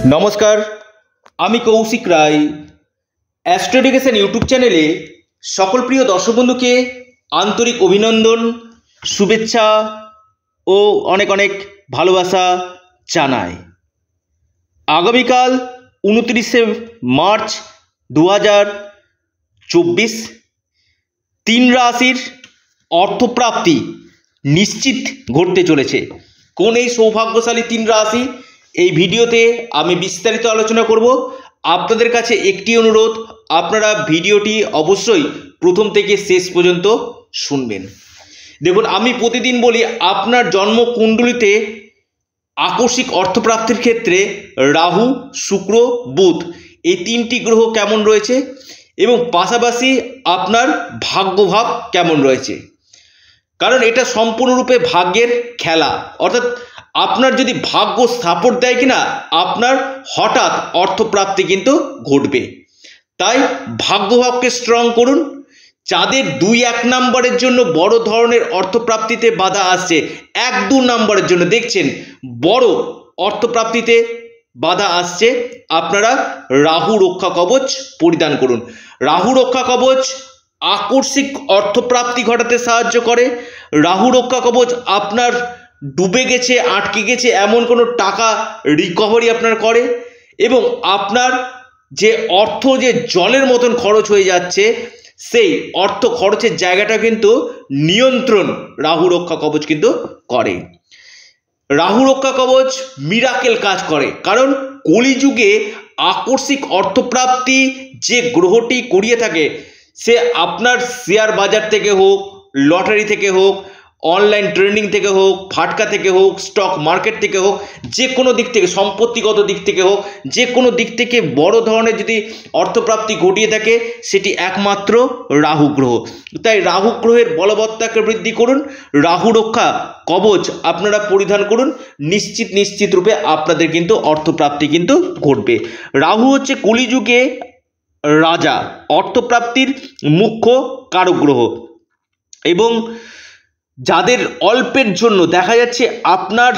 নমস্কার, আমি Koushik Roy. Astro education YouTube চ্যানেলে সকল প্রিয় দর্শক বন্ধুকে আন্তরিক অভিনন্দন, শুভেচ্ছা ও অনেক অনেক ভালোবাসা জানাই। আগামীকাল 29শে মার্চ 2024 তিন রাশির অর্থপ্রাপ্তি নিশ্চিত ঘটতে চলেছে। কোন এই সৌভাগ্যশালী তিন রাশি, এই ভিডিওতে আমি বিস্তারিত আলোচনা করব। আপনাদের কাছে একটি অনুরোধ, আপনারা ভিডিওটি অবশ্যই প্রথম থেকে শেষ পর্যন্ত শুনবেন। দেখুন, আমি প্রতিদিন বলি আপনার জন্মকুণ্ডলিতে আকস্মিক অর্থপ্রাপ্তির ক্ষেত্রে রাহু, শুক্র, বুধ এই তিনটি গ্রহ কেমন রয়েছে এবং পাশাপাশি আপনার ভাগ্যভাব কেমন রয়েছে, কারণ এটা সম্পূর্ণরূপে ভাগ্যের খেলা। অর্থাৎ আপনার যদি ভাগ্য সাপোর্ট দেয় কিনা, আপনার হঠাৎ অর্থপ্রাপ্তি কিন্তু ঘটবে। তাই ভাগ্যভাবকে স্ট্রং করুন। যাদের 2-1 নম্বরের জন্য বড় ধরনের অর্থপ্রাপ্তিতে বাধা আসছে, 1-2 নম্বরের জন্য দেখছেন বড় অর্থপ্রাপ্তিতে বাধা আসছে, আপনারা রাহু রক্ষা কবচ পরিধান করুন। রাহু রক্ষা কবচ আকস্মিক অর্থপ্রাপ্তি ঘটাতে সাহায্য করে। রাহু রক্ষা কবচ আপনার ডুবে গেছে, আটকে গেছে এমন কোনো টাকা রিকভারি আপনার করে, এবং আপনার যে অর্থ যে জলের মতন খরচ হয়ে যাচ্ছে, সেই অর্থ খরচের জায়গাটা কিন্তু নিয়ন্ত্রণ রাহু রক্ষা কবচ কিন্তু করে। রাহু রক্ষা কবচ মিরাকেল কাজ করে, কারণ কলিযুগে আকস্মিক অর্থপ্রাপ্তি যে গ্রহটি করিয়ে থাকে, সে আপনার শেয়ার বাজার থেকে হোক, লটারি থেকে হোক, অনলাইন ট্রেডিং থেকে হোক, ফাটকা থেকে হোক, স্টক মার্কেট থেকে হোক, যে কোনো দিক থেকে, সম্পত্তিগত দিক থেকে হোক, যে কোনো দিক থেকে বড় ধরনের যদি অর্থপ্রাপ্তি ঘটিয়ে থাকে, সেটি একমাত্র রাহু গ্রহ। তাই রাহু গ্রহের বলবত্তাকে বৃদ্ধি করুন, রাহু রক্ষা কবচ আপনারা পরিধান করুন, নিশ্চিত রূপে আপনাদের কিন্তু অর্থপ্রাপ্তি কিন্তু ঘটবে। রাহু হচ্ছে কলিযুগে রাজা, অর্থপ্রাপ্তির মুখ্য কারক গ্রহ, এবং যাদের অল্পের জন্য দেখা যাচ্ছে, আপনার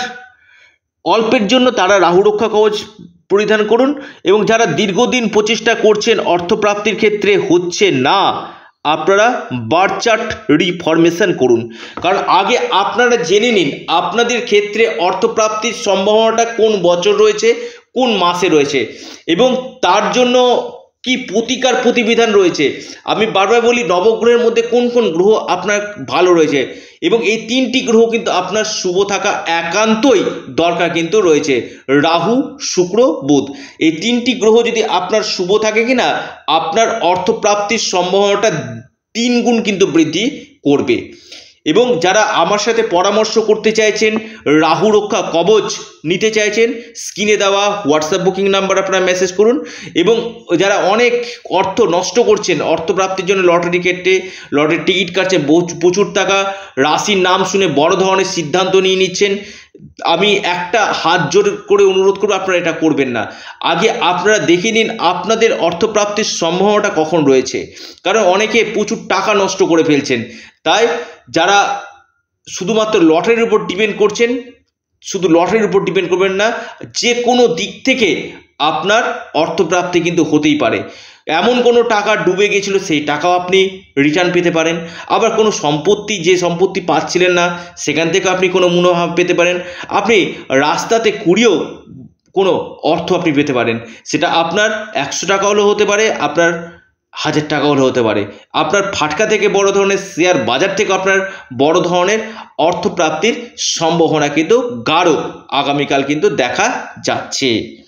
অল্পের জন্য তারা রাহু রক্ষা কবচ পরিধান করুন। এবং যারা দীর্ঘদিন প্রচেষ্টা করছেন, অর্থপ্রাপ্তির ক্ষেত্রে হচ্ছে না, আপনারা বার্থ চার্ট রিফরমেশন করুন। কারণ আগে আপনারা জেনে নিন আপনাদের ক্ষেত্রে অর্থপ্রাপ্তির সম্ভাবনাটা কোন বছর রয়েছে, কোন মাসে রয়েছে, এবং তার জন্য কি প্রতিকার প্রতিবিধান রয়েছে। আমি বারবার বলি নবগ্রহের মধ্যে কোন কোন গ্রহ আপনার ভালো রয়েছে, এবং এই তিনটি গ্রহ কিন্তু আপনার শুভ থাকা একান্তই দরকার কিন্তু রয়েছে। রাহু, শুক্র, বুধ এই তিনটি গ্রহ যদি আপনার শুভ থাকে কিনা, আপনার অর্থপ্রাপ্তির সম্ভাবনাটা 3 গুণ কিন্তু বৃদ্ধি করবে। এবং যারা আমার সাথে পরামর্শ করতে চাইছেন, রাহু রক্ষা কবচ নিতে চাইছেন, স্ক্রিনে দেওয়া হোয়াটসঅ্যাপ বুকিং নাম্বার আপনারা মেসেজ করুন। এবং যারা অনেক অর্থ নষ্ট করছেন অর্থপ্রাপ্তির জন্য, লটারি কেটে লটারির টিকিট কাটছেন, প্রচুর টাকা, রাশির নাম শুনে বড় ধরনের সিদ্ধান্ত নিয়ে নিচ্ছেন, আমি একটা হাত জোর করে অনুরোধ করব, আপনারা এটা করবেন না। আগে আপনারা দেখে নিন আপনাদের অর্থপ্রাপ্তির সম্ভাবনাটা কখন রয়েছে, কারণ অনেকে প্রচুর টাকা নষ্ট করে ফেলছেন। তাই যারা শুধুমাত্র লটারির উপর ডিপেন্ড করছেন, শুধু লটারির উপর ডিপেন্ড করবেন না, যে কোনো দিক থেকে আপনার অর্থপ্রাপ্তি কিন্তু হতেই পারে। এমন কোনো টাকা ডুবে গেছিলো, সেই টাকাও আপনি রিটার্ন পেতে পারেন। আবার কোনো সম্পত্তি, যে সম্পত্তি পাচ্ছিলেন না, সেখান থেকে আপনি কোনো মুনাফা পেতে পারেন। আপনি রাস্তাতে কুড়িয়েও কোনো অর্থ আপনি পেতে পারেন, সেটা আপনার 100 টাকা হলেও হতে পারে, আপনার 1000 টাকা হলেও হতে পারে। আপনার ফাটকা থেকে বড় ধরনের শেয়ার বাজার থেকে আপনার বড় ধরনের অর্থপ্রাপ্তির সম্ভাবনা কিন্তু গাঢ় আগামীকাল কিন্তু দেখা যাচ্ছে।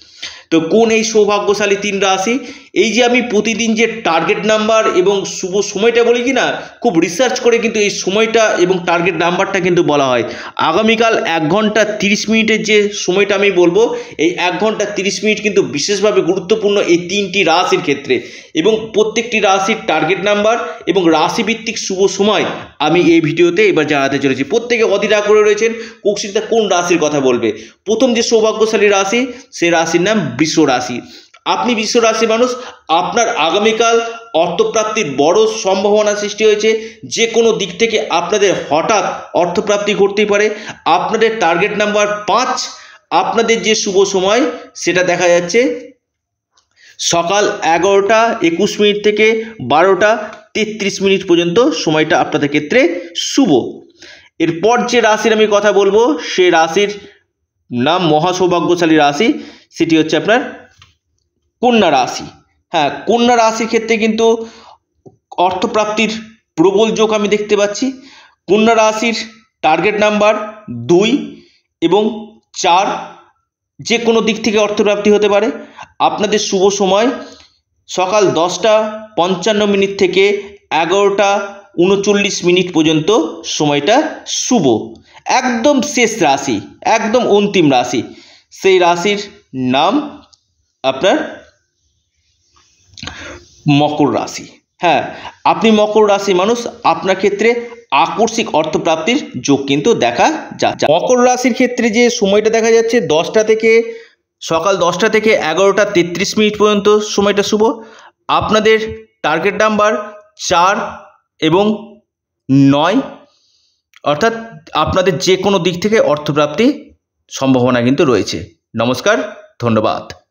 তো কোন এই সৌভাগ্যশালী 3 রাশি, এই যে আমি প্রতিদিন যে টার্গেট নাম্বার এবং শুভ সময়টা বলি কি না, খুব রিসার্চ করে কিন্তু এই সময়টা এবং টার্গেট নাম্বারটা কিন্তু বলা হয়। আগামীকাল 1 ঘন্টা 30 মিনিটের যে সময়টা আমি বলবো, এই 1 ঘন্টা 30 মিনিট কিন্তু বিশেষভাবে গুরুত্বপূর্ণ এই 3টি রাশির ক্ষেত্রে, এবং প্রত্যেকটি রাশির টার্গেট নাম্বার এবং রাশিভিত্তিক শুভ সময় আমি এই ভিডিওতে এবার জানাতে চলেছি। প্রত্যেকে অধীরা করে রয়েছেন কৌশিকদা কোন রাশির কথা বলবে। প্রথম যে সৌভাগ্যশালী রাশি, সেই রাশির নাম বৃষ রাশি। আপনি বৃষ রাশি মানুষ, আপনার আগামীকাল অর্থপ্রাপ্তির বড় সম্ভাবনা সৃষ্টি হয়েছে। যে কোনো দিক থেকে আপনাদের হঠাৎ অর্থপ্রাপ্তি ঘটতেই পারে। আপনাদের টার্গেট নাম্বার 5, আপনাদের যে শুভ সময় সেটা দেখা যাচ্ছে সকাল 11টা 21 মিনিট থেকে 12টা 33 মিনিট পর্যন্ত সময়টা আপনাদের ক্ষেত্রে শুভ। এরপর যে রাশির আমি কথা বলবো সেই রাশির নাম মহাসৌভাগ্যশালী রাশি, সেটি হচ্ছে আপনার কন্যা রাশি। হ্যাঁ, কন্যা রাশির ক্ষেত্রে কিন্তু অর্থপ্রাপ্তির প্রবল যোগ আমি দেখতে পাচ্ছি। কন্যা রাশির টার্গেট নাম্বার 2 এবং 4, যে কোনো দিক থেকে অর্থপ্রাপ্তি হতে পারে। আপনাদের শুভ সময় সকাল 10টা 55 মিনিট থেকে 11টা 39 মিনিট পর্যন্ত সময়টা শুভ। একদম শেষ রাশি, একদম অন্তিম রাশি, সেই রাশির নাম আপনার মকর রাশি। হ্যাঁ, আপনি মকর রাশি মানুষ, আপনার ক্ষেত্রে আকস্মিক অর্থপ্রাপ্তির যোগ কিন্তু দেখা যাচ্ছে। মকর রাশির ক্ষেত্রে যে সময়টা দেখা যাচ্ছে সকাল 10টা থেকে 11টা 33 মিনিট পর্যন্ত সময়টা শুভ। আপনাদের টার্গেট নাম্বার 4 এবং 9, অর্থাৎ আপনাদের যে কোনো দিক থেকে অর্থপ্রাপ্তি সম্ভাবনা কিন্তু রয়েছে। নমস্কার, ধন্যবাদ।